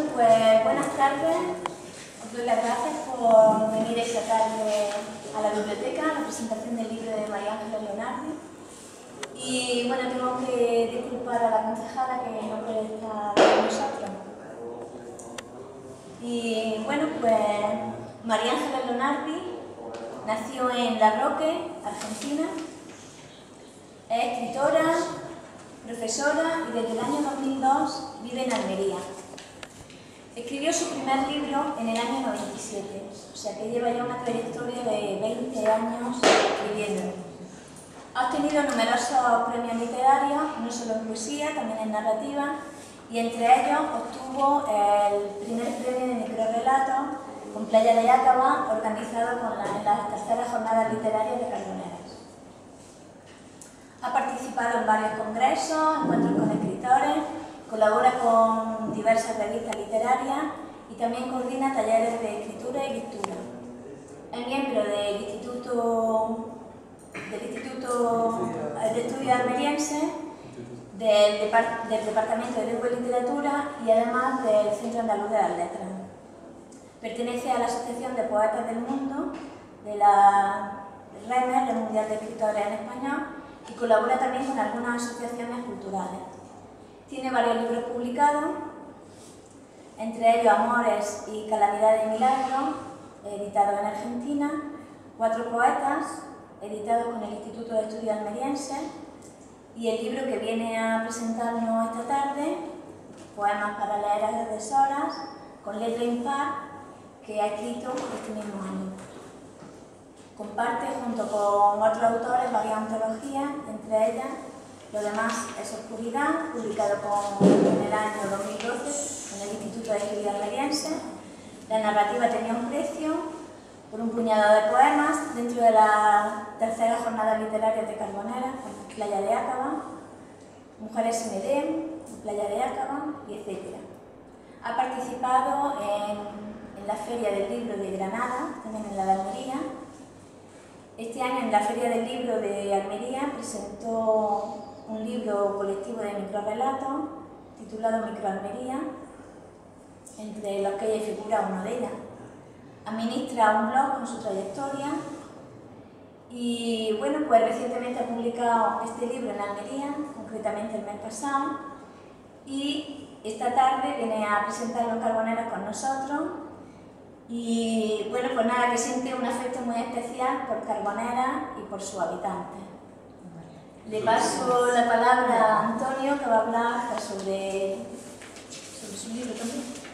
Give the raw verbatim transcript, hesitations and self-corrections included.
pues buenas tardes. Os doy las gracias por venir esta tarde a la biblioteca, a la presentación del libro de María Ángeles Leonardi. Y bueno, tengo que disculpar a la concejala que no puede estar con nosotros. Y bueno, pues María Ángeles Leonardi nació en La Roque, Argentina. Es escritora, profesora y desde el año dos mil dos vive en Almería. Escribió su primer libro en el año noventa y siete, o sea que lleva ya una trayectoria de veinte años escribiendo. Ha obtenido numerosos premios literarios, no solo en poesía, también en narrativa, y entre ellos obtuvo el primer premio de microrrelato con Playa de Yácaba, organizado con la, en las terceras jornadas literarias de Carboneras. Ha participado en varios congresos, encuentros con escritores, colabora con diversas revistas literarias y también coordina talleres de escritura y lectura. Es miembro del Instituto, del Instituto de Estudios Almeriense, del, Depart del Departamento de Lengua y Literatura y además del Centro Andaluz de las Letras. Pertenece a la Asociación de Poetas del Mundo, de la REMER, Red Mundial de Escritores en Español, y colabora también con algunas asociaciones culturales. Tiene varios libros publicados, entre ellos Amores y Calamidades y Milagros, editados en Argentina, Cuatro Poetas, editados con el Instituto de Estudios Almerienses, y el libro que viene a presentarnos esta tarde, Poemas para leer a deshoras, con letra impar, que ha escrito este mismo año. Comparte junto con otros autores varias antologías, entre ellas Lo demás es oscuridad, publicado con, en el año dos mil doce en el Instituto de Estudios Almerienses. La narrativa tenía un precio, por un puñado de poemas, dentro de la tercera jornada literaria de Carboneras, Playa de Yácaba, Mujeres en Edén, Playa de Yácaba, y etcétera. Ha participado en, en la Feria del Libro de Granada, también en la de Almería. Este año en la Feria del Libro de Almería presentó un libro colectivo de microrrelatos titulado Microalmería, entre los que ella figura uno de ellas. Administra un blog con su trayectoria y bueno, pues recientemente ha publicado este libro en Almería, concretamente el mes pasado, y esta tarde viene a presentarlo en Carboneras con nosotros. Y bueno, pues nada, que siente un afecto muy especial por Carboneras y por sus habitantes. Le paso la palabra a Antonio, que va a hablar sobre, sobre su libro también.